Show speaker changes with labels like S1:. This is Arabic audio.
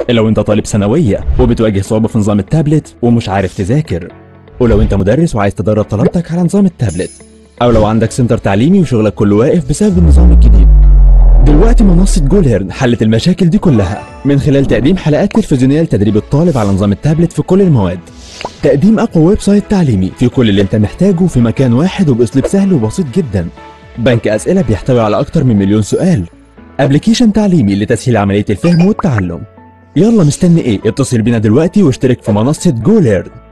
S1: لو انت طالب ثانوية وبتواجه صعوبة في نظام التابلت ومش عارف تذاكر، ولو انت مدرس وعايز تدرب طلبتك على نظام التابلت، او لو عندك سنتر تعليمي وشغلك كله واقف بسبب النظام الجديد. دلوقتي منصة جوليرن حلت المشاكل دي كلها من خلال تقديم حلقات تلفزيونية لتدريب الطالب على نظام التابلت في كل المواد. تقديم اقوى ويب سايت تعليمي في كل اللي انت محتاجه في مكان واحد وباسلوب سهل وبسيط جدا. بنك اسئلة بيحتوي على اكتر من 1,000,000 سؤال. ابلكيشن تعليمي لتسهيل عملية الفهم والتعلم. يلا مستني ايه؟ اتصل بينا دلوقتي واشترك في منصة جوليرن.